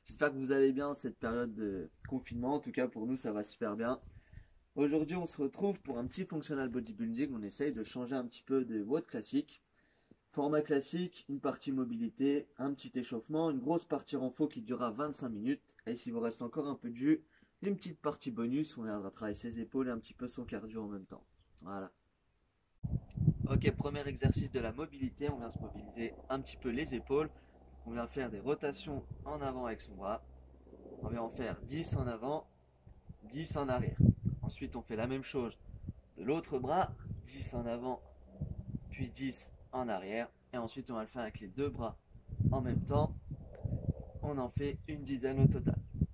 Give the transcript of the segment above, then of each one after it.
J'espère que vous allez bien en cette période de confinement. En tout cas, pour nous, ça va super bien. Aujourd'hui, on se retrouve pour un petit functional bodybuilding. On essaye de changer un petit peu des WOD classiques. Format classique, une partie mobilité, un petit échauffement, une grosse partie renfo qui durera 25 minutes. Et s'il vous reste encore un peu de jus, une petite partie bonus. On viendra travailler ses épaules et un petit peu son cardio en même temps. Voilà. Ok, premier exercice de la mobilité. On vient se mobiliser un petit peu les épaules. On vient faire des rotations en avant avec son bras. On vient en faire 10 en avant, 10 en arrière. Ensuite, on fait la même chose de l'autre bras, 10 en avant, puis 10 en arrière. Et ensuite, on va le faire avec les deux bras en même temps. On en fait une dizaine au total.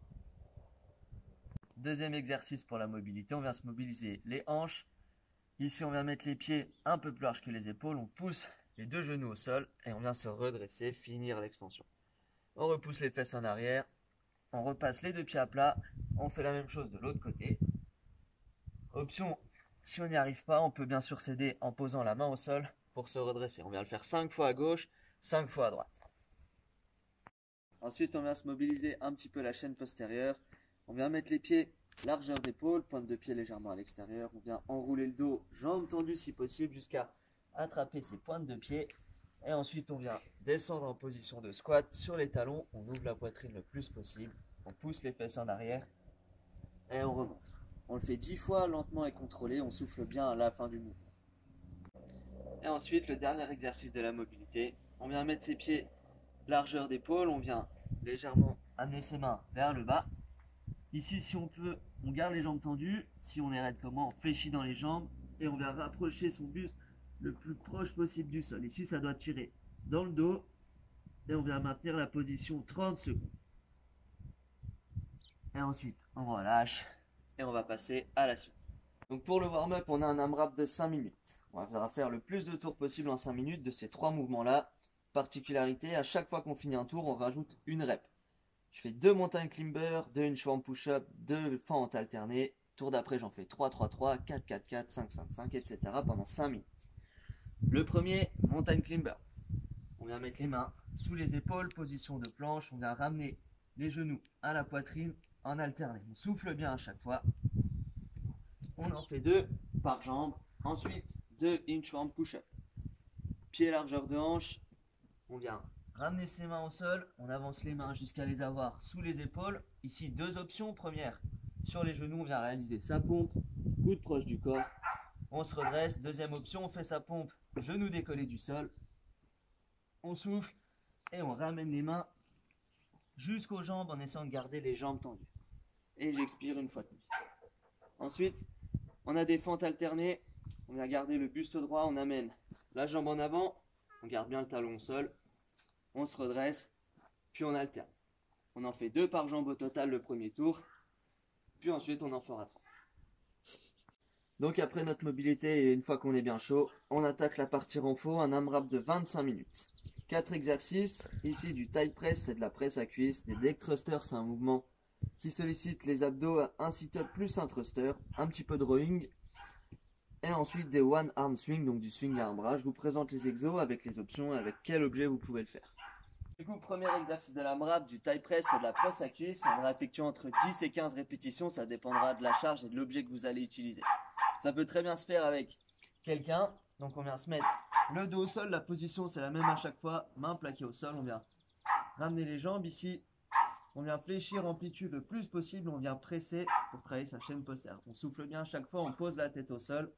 Deuxième exercice pour la mobilité, on vient se mobiliser les hanches. Ici, on vient mettre les pieds un peu plus larges que les épaules. On pousse les deux genoux au sol et on vient se redresser, finir l'extension. On repousse les fesses en arrière. On repasse les deux pieds à plat. On fait la même chose de l'autre côté. Option, si on n'y arrive pas, on peut bien sûr s'aider en posant la main au sol pour se redresser. On vient le faire 5 fois à gauche, 5 fois à droite. Ensuite, on vient se mobiliser un petit peu la chaîne postérieure. On vient mettre les pieds largeur d'épaule, pointe de pied légèrement à l'extérieur. On vient enrouler le dos, jambes tendues si possible, jusqu'à attraper ses pointes de pied. Et ensuite, on vient descendre en position de squat sur les talons. On ouvre la poitrine le plus possible. On pousse les fesses en arrière et on remonte. On le fait 10 fois lentement et contrôlé. On souffle bien à la fin du mouvement. Et ensuite, le dernier exercice de la mobilité. On vient mettre ses pieds largeur d'épaule. On vient légèrement amener ses mains vers le bas. Ici, si on peut, on garde les jambes tendues. Si on est raide comme moi, on fléchit dans les jambes et on vient rapprocher son buste le plus proche possible du sol. Ici, ça doit tirer dans le dos et on vient maintenir la position 30 secondes. Et ensuite, on relâche et on va passer à la suite. Donc pour le warm-up, on a un AMRAP de 5 minutes. On va faire le plus de tours possible en 5 minutes de ces trois mouvements-là. Particularité, à chaque fois qu'on finit un tour, on rajoute une rep. Je fais 2 mountain climber, 2 inchworm push-up, 2 fentes alternées. Tour d'après, j'en fais 3-3-3, 4-4-4, 5-5-5, etc. pendant 5 minutes. Le premier, mountain climber. On vient mettre les mains sous les épaules, position de planche. On vient ramener les genoux à la poitrine en alterné. On souffle bien à chaque fois. On en fait 2 par jambe. Ensuite, 2 inchworm push-up. Pied largeur de hanche. On vient ramener ses mains au sol. On avance les mains jusqu'à les avoir sous les épaules. Ici, 2 options. Première, sur les genoux, on vient réaliser sa pompe. Coude proche du corps. On se redresse. Deuxième option, on fait sa pompe. Genou décollé du sol. On souffle et on ramène les mains jusqu'aux jambes en essayant de garder les jambes tendues. Et j'expire une fois de plus. Ensuite, on a des fentes alternées. On vient garder le buste droit. On amène la jambe en avant. On garde bien le talon au sol. On se redresse. Puis on alterne. On en fait 2 par jambe au total le premier tour. Puis ensuite, on en fera 3. Donc après notre mobilité et une fois qu'on est bien chaud, on attaque la partie renfo, un AMRAP de 25 minutes. 4 exercices. Ici, du thigh press, c'est de la presse à cuisse. Des leg thrusters, c'est un mouvement qui sollicite les abdos, un sit-up plus un thruster, un petit peu de rowing. Et ensuite des one arm swing, donc du swing à un bras. Je vous présente les exos avec les options et avec quel objet vous pouvez le faire. Du coup, premier exercice de l'AMRAP, du thigh press, c'est de la presse à cuisse. On va effectuer entre 10 et 15 répétitions, ça dépendra de la charge et de l'objet que vous allez utiliser. Ça peut très bien se faire avec quelqu'un. Donc on vient se mettre le dos au sol, la position c'est la même à chaque fois, main plaquée au sol, on vient ramener les jambes ici. On vient fléchir amplitude le plus possible, on vient presser pour travailler sa chaîne postérieure. On souffle bien à chaque fois, on pose la tête au sol.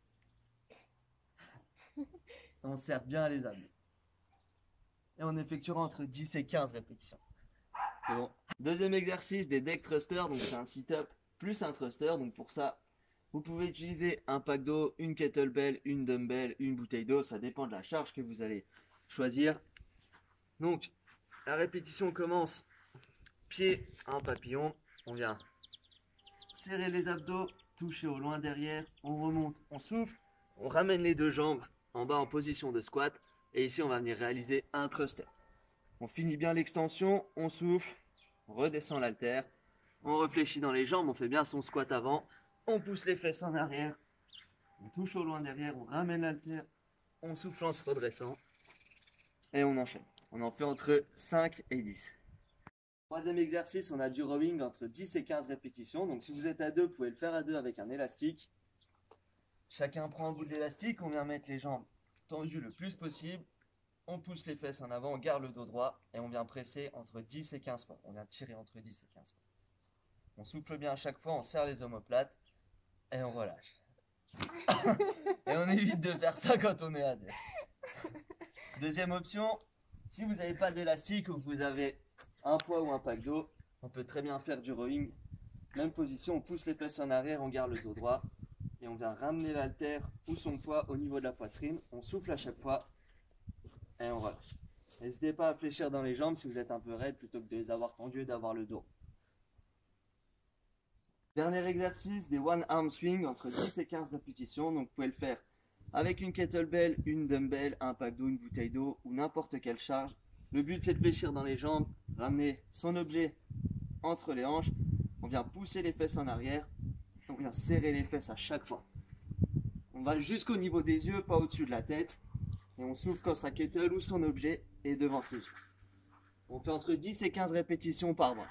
On serre bien les abdos. Et on effectuera entre 10 et 15 répétitions. C'est bon. Deuxième exercice, des deck thrusters. Donc c'est un sit-up plus un thruster. Donc pour ça, vous pouvez utiliser un pack d'eau, une kettlebell, une dumbbell, une bouteille d'eau. Ça dépend de la charge que vous allez choisir. Donc la répétition commence pied en papillon. On vient serrer les abdos, toucher au loin derrière. On remonte, on souffle. On ramène les deux jambes en bas en position de squat. Et ici, on va venir réaliser un thruster. On finit bien l'extension, on souffle, on redescend l'haltère, on réfléchit dans les jambes, on fait bien son squat avant, on pousse les fesses en arrière, on touche au loin derrière, on ramène l'haltère, on souffle en se redressant et on enchaîne. On en fait entre 5 et 10. Troisième exercice, on a du rowing entre 10 et 15 répétitions. Donc si vous êtes à deux, vous pouvez le faire à deux avec un élastique. Chacun prend un bout de l'élastique, on vient mettre les jambes tendues le plus possible. On pousse les fesses en avant, on garde le dos droit et on vient presser entre 10 et 15 fois. On vient tirer entre 10 et 15 fois. On souffle bien à chaque fois, on serre les omoplates et on relâche. Et on évite de faire ça quand on est à deux. Deuxième option, si vous n'avez pas d'élastique ou que vous avez un poids ou un pack d'eau, on peut très bien faire du rowing. Même position, on pousse les fesses en arrière, on garde le dos droit et on vient ramener l'haltère ou son poids au niveau de la poitrine. On souffle à chaque fois et on relâche. N'hésitez pas à fléchir dans les jambes si vous êtes un peu raide plutôt que de les avoir tendues et d'avoir le dos. Dernier exercice, des one arm swing entre 10 et 15 répétitions. Donc vous pouvez le faire avec une kettlebell, une dumbbell, un pack d'eau, une bouteille d'eau ou n'importe quelle charge. Le but c'est de fléchir dans les jambes, ramener son objet entre les hanches. On vient pousser les fesses en arrière. On vient serrer les fesses à chaque fois. On va jusqu'au niveau des yeux, pas au-dessus de la tête. Et on souffle quand sa kettle ou son objet est devant ses yeux. On fait entre 10 et 15 répétitions par bras.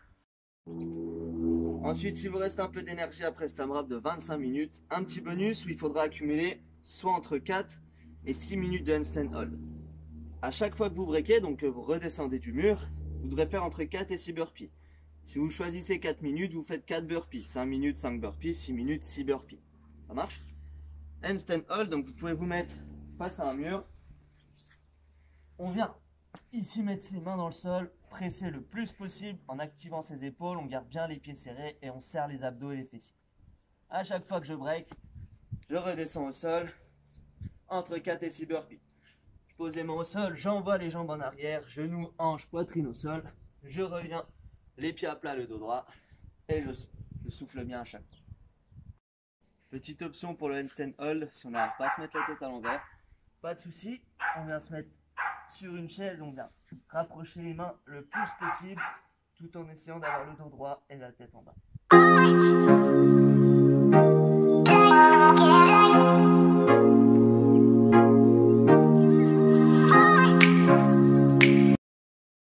Ensuite, si vous reste un peu d'énergie après cet AMRAP de 25 minutes, un petit bonus où il faudra accumuler soit entre 4 et 6 minutes de handstand hold. À chaque fois que vous breakez, donc que vous redescendez du mur, vous devrez faire entre 4 et 6 burpees. Si vous choisissez 4 minutes, vous faites 4 burpees. 5 minutes, 5 burpees. 6 minutes, 6 burpees. Ça marche? Handstand hold, donc vous pouvez vous mettre face à un mur. On vient ici mettre ses mains dans le sol, presser le plus possible en activant ses épaules. On garde bien les pieds serrés et on serre les abdos et les fessiers. À chaque fois que je break, je redescends au sol entre 4 et 6 burpees. Je pose les mains au sol, j'envoie les jambes en arrière, genoux, hanches, poitrine au sol. Je reviens, les pieds à plat, le dos droit et je souffle bien à chaque fois. Petite option pour le handstand hold, si on n'arrive pas à se mettre la tête à l'envers, pas de souci, on vient se mettre sur une chaise, on vient rapprocher les mains le plus possible tout en essayant d'avoir le dos droit et la tête en bas.